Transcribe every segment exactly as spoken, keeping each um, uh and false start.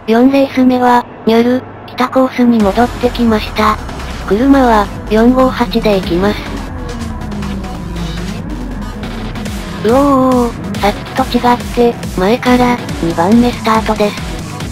よんレース目は、ニョル、北コースに戻ってきました。車は、よんごはちで行きます。うおーおー、さっきと違って、前から、にばんめスタートです。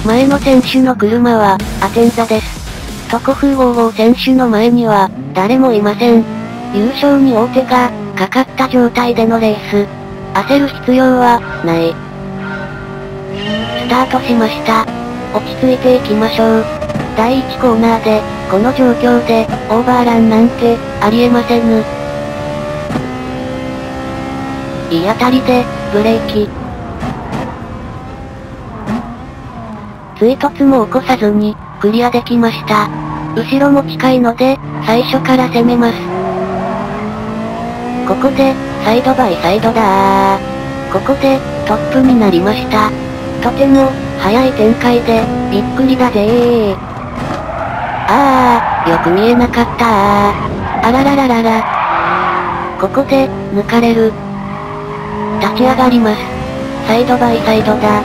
前の選手の車は、アテンザです。トコフーごじゅうご選手の前には、誰もいません。優勝に王手が、かかった状態でのレース。焦る必要は、ない。スタートしました。落ち着いていきましょう。だいいちコーナーで、この状況で、オーバーランなんて、ありえませぬ。いい当たりで、ブレーキ。追突も起こさずに、クリアできました。後ろも近いので、最初から攻めます。ここで、サイドバイサイドだー。ここで、トップになりました。とても、早い展開で、びっくりだぜー。あー、よく見えなかったー。あららららら。ここで、抜かれる。立ち上がります。サイドバイサイドだ。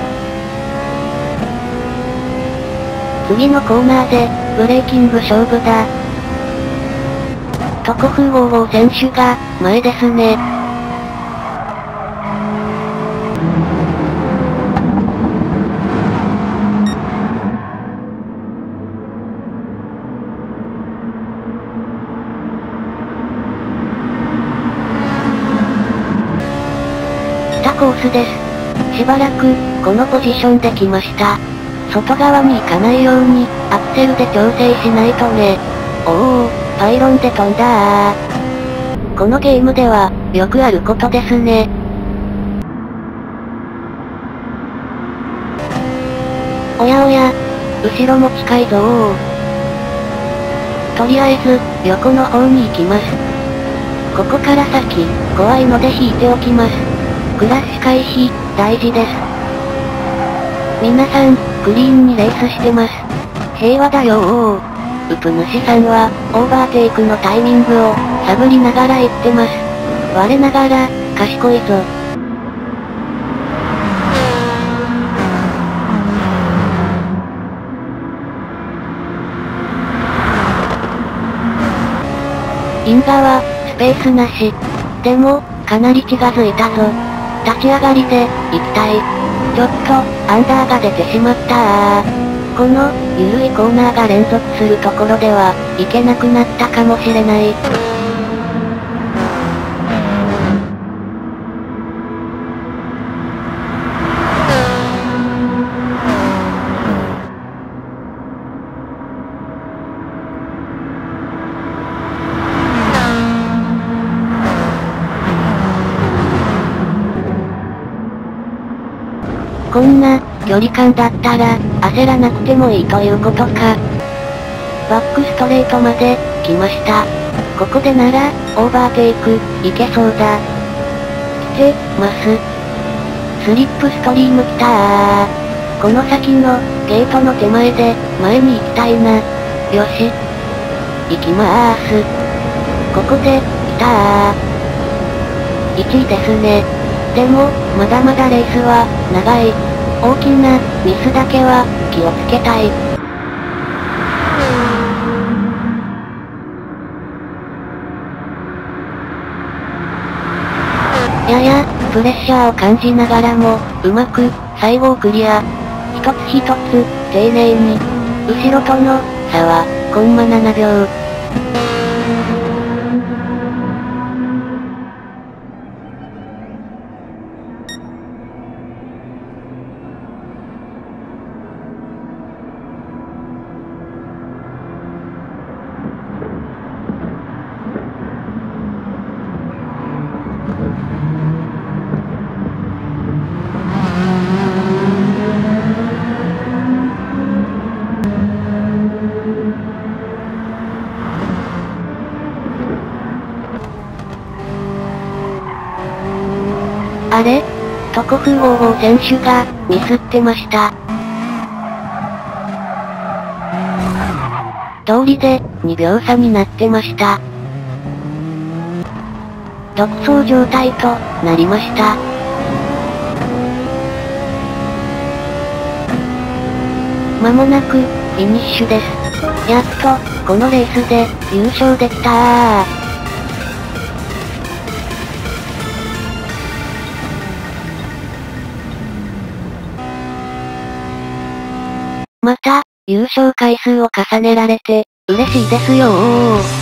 次のコーナーで、ブレーキング勝負だ。トコフーごじゅうご選手が、前ですね。北コースです。しばらく、このポジションで来ました。外側に行かないように、アクセルで調整しないとね。おお、パイロンで飛んだー。このゲームでは、よくあることですね。おやおや、後ろも近いぞー。とりあえず、横の方に行きます。ここから先、怖いので引いておきます。クラッシュ回避、大事です。皆さん、クリーンにレースしてます。平和だよー。ウプ主さんは、オーバーテイクのタイミングを、探りながら言ってます。我ながら、賢いぞ。イン側、スペースなし。でも、かなり近づいたぞ。立ち上がりで、行きたい。ちょっと、アンダーが出てしまったー。この、ゆるいコーナーが連続するところでは、行けなくなったかもしれない。こんな、距離感だったら、焦らなくてもいいということか。バックストレートまで、来ました。ここでなら、オーバーテイク、いけそうだ。来て、ます。スリップストリーム来たー。この先の、ゲートの手前で、前に行きたいな。よし。行きまーす。ここで、来たー。いちいですね。でも、まだまだレースは、長い。大きな、ミスだけは、気をつけたい。やや、プレッシャーを感じながらも、うまく、最後をクリア。一つ一つ、丁寧に。後ろとの、差は、コンマななびょう。あれ？トコフーごじゅうご選手が、ミスってました。通りで、にびょう差になってました。独走状態と、なりました。 間もなく、フィニッシュです。やっと、このレースで、優勝できたー。また、優勝回数を重ねられて、嬉しいですよー。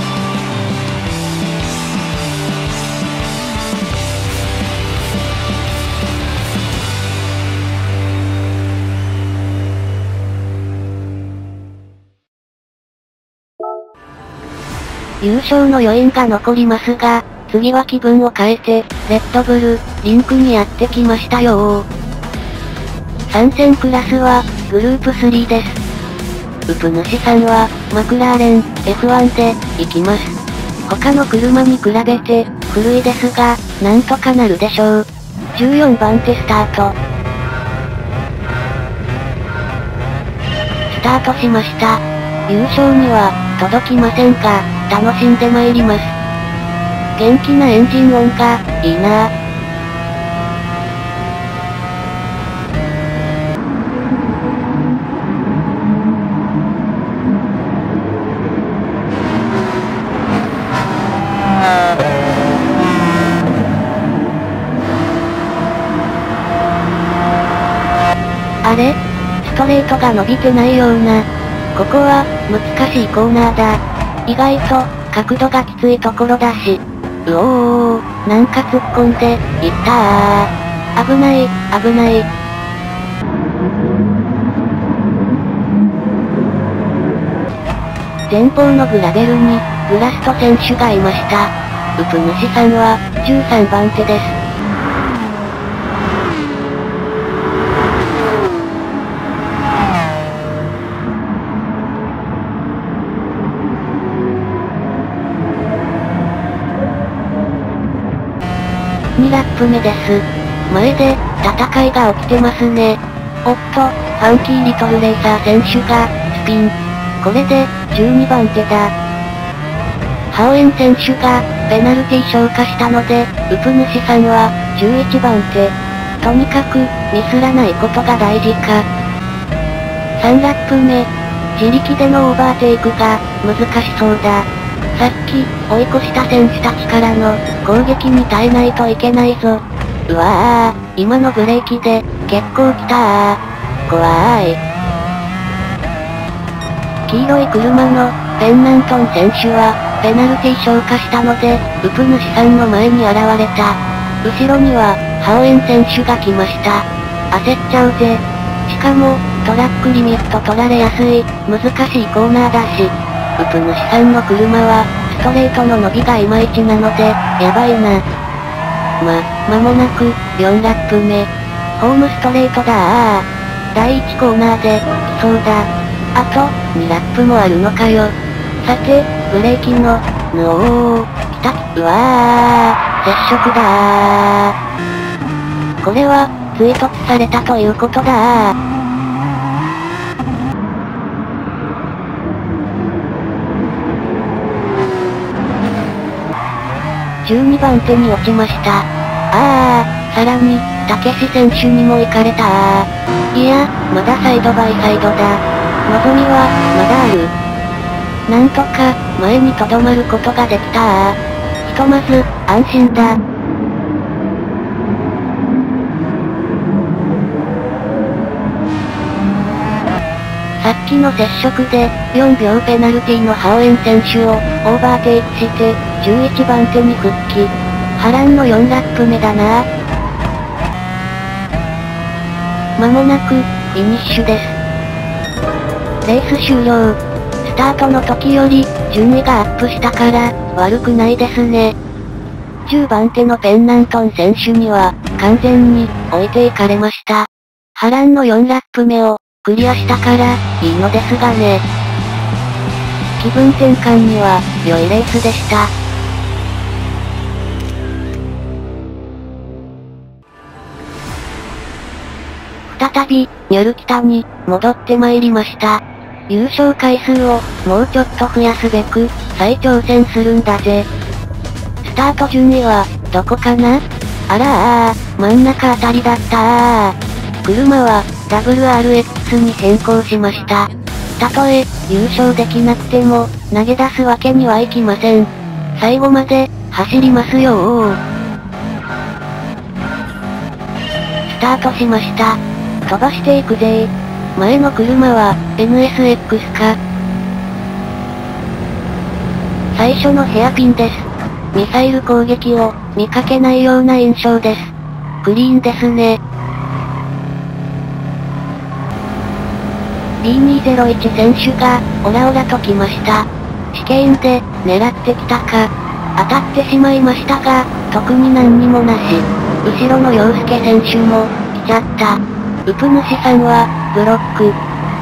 優勝の余韻が残りますが、次は気分を変えて、レッドブル、リンクにやってきましたよー。参戦クラスは、グループスリーです。ウプ主さんは、マクラーレン、エフワン で、行きます。他の車に比べて、古いですが、なんとかなるでしょう。じゅうよんばん手スタート。スタートしました。優勝には、届きませんが、楽しんで参ります。元気なエンジン音が、いいなぁ。あれ？ストレートが伸びてないような。ここは、難しいコーナーだ。意外と、角度がきついところだし。うおー、なんか突っ込んで、いったー。危ない、危ない。前方のグラベルに、グラスト選手がいました。ウプ主さんは、じゅうさんばん手です。にラップ目です。前で、戦いが起きてますね。おっと、ファンキーリトルレーサー選手が、スピン。これで、じゅうにばん手だ。ハオエン選手が、ペナルティ消化したので、ウプ主さんは、じゅういちばん手。とにかく、ミスらないことが大事か。さんラップ目。自力でのオーバーテイクが、難しそうだ。さっき、追い越した選手たちからの、攻撃に耐えないといけないぞ。うわぁ、今のブレーキで、結構来たー。怖ーい。黄色い車の、ペンナントン選手は、ペナルティ消化したので、ウプ主さんの前に現れた。後ろには、ハオエン選手が来ました。焦っちゃうぜ。しかも、トラックリミット取られやすい、難しいコーナーだし。ウプ主さんの車は、ストレートの伸びがいまいちなので、やばいな。ま、間もなく、よんラップ目。ホームストレートだー。だいいちコーナーで、来そうだ。あと、にラップもあるのかよ。さて、ブレーキの、ぬおー、来た、うわー、接触だー。これは、追突されたということだー。じゅうにばん手に落ちました。あー、さらに、たけし選手にも行かれたー。いや、まだサイドバイサイドだ。望みは、まだある。なんとか、前にとどまることができたー。ひとまず、安心だ。さっきの接触で、よんびょうペナルティのハオエン選手を、オーバーテイクして、じゅういちばん手に復帰。波乱のよんラップ目だな。間もなく、フィニッシュです。レース終了。スタートの時より、順位がアップしたから、悪くないですね。じゅうばん手のペンナントン選手には、完全に、置いていかれました。波乱のよんラップ目を、クリアしたから、いいのですがね。気分転換には、良いレースでした。再び、ニョル北に、戻って参りました。優勝回数を、もうちょっと増やすべく、再挑戦するんだぜ。スタート順位は、どこかな？あらあ、真ん中あたりだったー。車は、 ダブリューアールエックス に変更しました。たとえ、優勝できなくても、投げ出すわけにはいきません。最後まで、走りますよー。スタートしました。飛ばしていくぜー。前の車は、エヌエスエックス か。最初のヘアピンです。ミサイル攻撃を、見かけないような印象です。クリーンですね。ビーにーぜろいち 選手が、オラオラと来ました。試験で、狙ってきたか。当たってしまいましたが、特に何にもなし。後ろの陽介選手も、来ちゃった。ウプ主さんは、ブロック。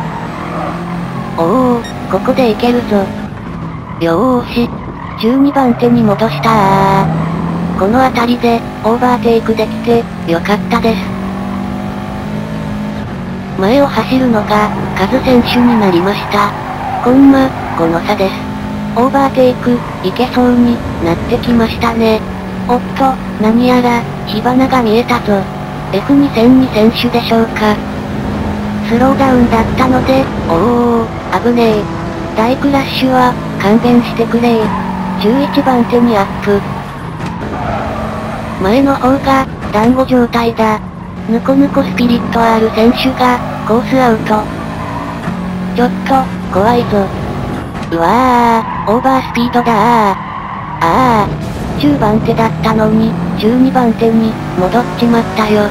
おー、ここでいけるぞ。よーし。じゅうにばん手に戻したー。この辺りで、オーバーテイクできて、よかったです。前を走るのが、カズ選手になりました。コンマ、ごの差です。オーバーテイク、いけそうになってきましたね。おっと、何やら、火花が見えたぞ。エフにせんに 選手でしょうか。スローダウンだったので、おー、危ねえ。大クラッシュは、勘弁してくれー。じゅういちばん手にアップ。前の方が、団子状態だ。ぬこぬこスピリット R 選手が、コースアウト。ちょっと、怖いぞ。うわー、オーバースピードだー。あー、じゅうばん手だったのに、じゅうにばん手に、戻っちまったよ。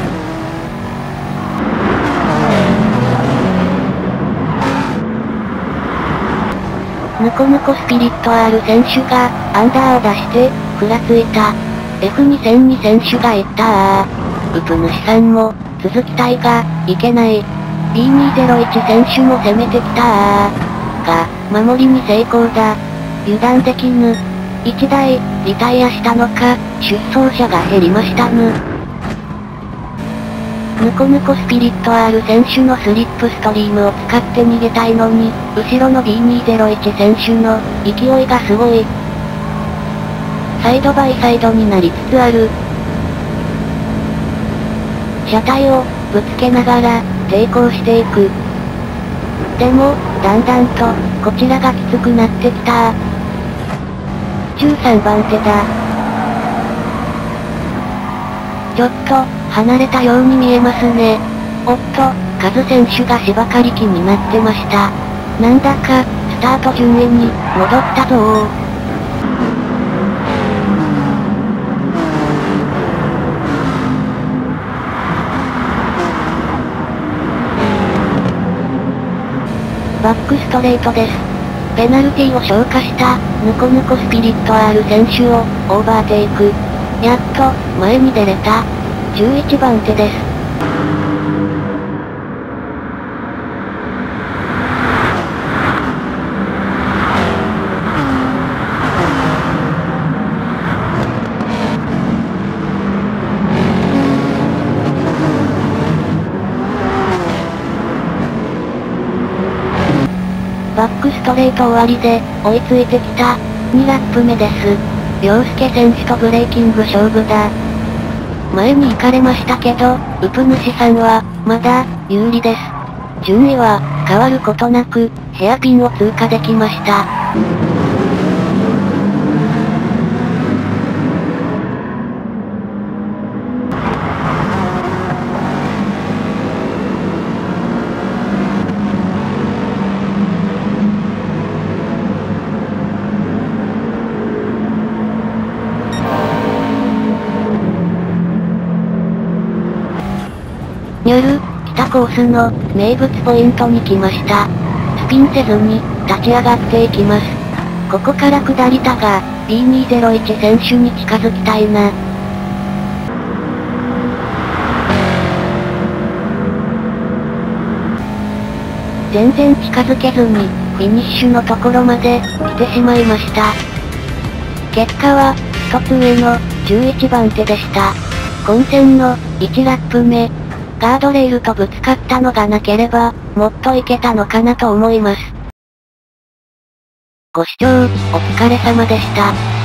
ぬこぬこスピリット R 選手が、アンダーを出して、ふらついた。エフにせんに 選手がいったー。ウプ主さんも、続きたいが、いけない。ビーにーぜろいち 選手も攻めてきたー。が、守りに成功だ。油断できぬ。いちだい、リタイアしたのか、出走者が減りましたぬ。ぬこぬこスピリット R 選手のスリップストリームを使って逃げたいのに、後ろの ビーにーぜろいち 選手の、勢いがすごい。サイドバイサイドになりつつある。車体を、ぶつけながら、抵抗していく。でも、だんだんと、こちらがきつくなってきたー。じゅうさんばん手だ。ちょっと、離れたように見えますね。おっと、カズ選手が芝刈り機になってました。なんだか、スタート順位に、戻ったぞー。バックストレートです。ペナルティを消化した、ぬこぬこスピリット R 選手を、オーバーテイク。やっと、前に出れた。じゅういちばん手です。バックストレート終わりで、追いついてきた。にラップ目です。陽介選手とブレーキング勝負だ。前に行かれましたけど、ウプ主さんは、まだ、有利です。順位は、変わることなく、ヘアピンを通過できました。ニョル、北コースの、名物ポイントに来ました。スピンせずに、立ち上がっていきます。ここから下りたが、ビーにーぜろいち 選手に近づきたいな。全然近づけずに、フィニッシュのところまで、来てしまいました。結果は、一つ上の、じゅういちばん手でした。混戦の、いちラップ目。ガードレールとぶつかったのがなければ、もっといけたのかなと思います。ご視聴、お疲れ様でした。